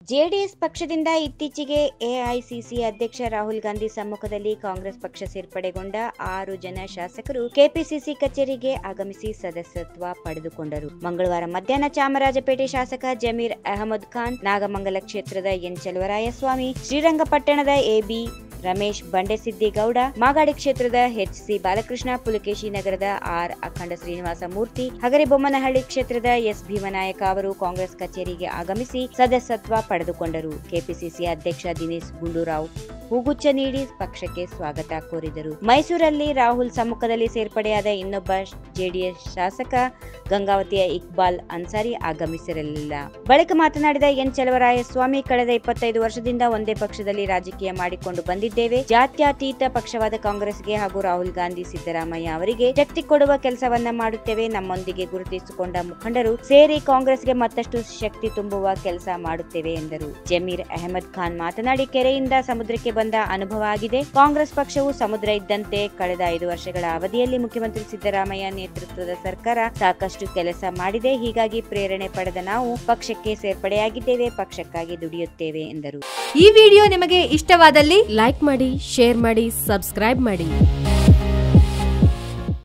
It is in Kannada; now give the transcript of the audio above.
ಜೆಡಿಎಸ್ ಪಕ್ಷದಿಂದ ಇತ್ತೀಚೆಗೆ ಎಐಸಿಸಿ ಅಧ್ಯಕ್ಷ ರಾಹುಲ್ ಗಾಂಧಿ ಸಮ್ಮುಖದಲ್ಲಿ ಕಾಂಗ್ರೆಸ್ ಪಕ್ಷ ಸೇರ್ಪಡೆಗೊಂಡ 6 ಜನ ಶಾಸಕರು ಕೆಪಿಸಿಸಿ ಕಚೇರಿಗೆ ಆಗಮಿಸಿ ಸದಸ್ಯತ್ವ ಪಡೆದುಕೊಂಡರು. ಮಂಗಳವಾರ ಮಧ್ಯಾಹ್ನ ಚಾಮರಾಜಪೇಟೆ ಶಾಸಕ ಜಮೀರ್ ಅಹಮದ್ ಖಾನ್, ನಾಗಮಂಗಲ ಕ್ಷೇತ್ರದ ಎನ್ ಚಲುವರಾಯಸ್ವಾಮಿ, ಶ್ರೀರಂಗಪಟ್ಟಣದ ಎಬಿ ರಮೇಶ್, ಬಂಡೆಸಿದ್ದೇಗೌಡ, ಮಾಗಾಡಿ ಕ್ಷೇತ್ರದ ಎಚ್.ಸಿ. ಬಾಲಕೃಷ್ಣ, ಪುಲಕೇಶಿ ನಗರದ ಆರ್. ಅಖಂಡ ಶ್ರೀನಿವಾಸ ಮೂರ್ತಿ, ಹಗರಿಬೊಮ್ಮನಹಳ್ಳಿ ಕ್ಷೇತ್ರದ ಎಸ್. ಭೀಮನಾಯಕ ಅವರು ಕಾಂಗ್ರೆಸ್ ಕಚೇರಿಗೆ ಆಗಮಿಸಿ ಸದಸ್ಯತ್ವ ಪಡೆದುಕೊಂಡರು. ಕೆಪಿಸಿಸಿ ಅಧ್ಯಕ್ಷ ದಿನೇಶ್ ಗುಂಡೂರಾವ್ ಹೂಗುಚ್ಛ ನೀಡಿ ಪಕ್ಷಕ್ಕೆ ಸ್ವಾಗತ ಕೋರಿದರು. ಮೈಸೂರಲ್ಲಿ ರಾಹುಲ್ ಸಮ್ಮುಖದಲ್ಲಿ ಸೇರ್ಪಡೆಯಾದ ಇನ್ನೊಬ್ಬ ಜೆಡಿಎಸ್ ಶಾಸಕ ಗಂಗಾವತಿಯ ಇಕ್ಬಾಲ್ ಅನ್ಸಾರಿ ಆಗಮಿಸಿರಲಿಲ್ಲ. ಬಳಿಕ ಮಾತನಾಡಿದ ಎನ್ ಚಲುವರಾಯಸ್ವಾಮಿ, ಕಳೆದ 25 ವರ್ಷದಿಂದ ಒಂದೇ ಪಕ್ಷದಲ್ಲಿ ರಾಜಕೀಯ ಮಾಡಿಕೊಂಡು ಬಂದಿದ್ದೇವೆ. ಜಾತ್ಯತೀತ ಪಕ್ಷವಾದ ಕಾಂಗ್ರೆಸ್ಗೆ ಹಾಗೂ ರಾಹುಲ್ ಗಾಂಧಿ, ಸಿದ್ದರಾಮಯ್ಯ ಅವರಿಗೆ ಶಕ್ತಿ ಕೊಡುವ ಕೆಲಸವನ್ನ ಮಾಡುತ್ತೇವೆ. ನಮ್ಮೊಂದಿಗೆ ಗುರುತಿಸಿಕೊಂಡ ಮುಖಂಡರು ಸೇರಿ ಕಾಂಗ್ರೆಸ್ಗೆ ಮತ್ತಷ್ಟು ಶಕ್ತಿ ತುಂಬುವ ಕೆಲಸ ಮಾಡುತ್ತೇವೆ ಎಂದರು. ಜಮೀರ್ ಅಹಮದ್ ಖಾನ್ ಮಾತನಾಡಿ, ಕೆರೆಯಿಂದ ಸಮುದ್ರಕ್ಕೆ ಬಂದ ಅನುಭವ ಆಗಿದೆ. ಕಾಂಗ್ರೆಸ್ ಪಕ್ಷವು ಸಮುದ್ರ ಇದ್ದಂತೆ. ಕಳೆದ 5 ವರ್ಷಗಳ ಅವಧಿಯಲ್ಲಿ ಮುಖ್ಯಮಂತ್ರಿ ಸಿದ್ದರಾಮಯ್ಯ ನೇತೃತ್ವದ ಸರ್ಕಾರ ಸಾಕಷ್ಟು ಕೆಲಸ ಮಾಡಿದೆ. ಹೀಗಾಗಿ ಪ್ರೇರಣೆ ಪಡೆದ ನಾವು ಪಕ್ಷಕ್ಕೆ ಸೇರ್ಪಡೆಯಾಗಿದ್ದೇವೆ, ಪಕ್ಷಕ್ಕಾಗಿ ದುಡಿಯುತ್ತೇವೆ ಎಂದರು. ಈ ವಿಡಿಯೋ ನಿಮಗೆ ಇಷ್ಟವಾದಲ್ಲಿ ಲೈಕ್ ಮಾಡಿ, ಶೇರ್ ಮಾಡಿ, ಸಬ್ಸ್ಕ್ರೈಬ್ ಮಾಡಿ.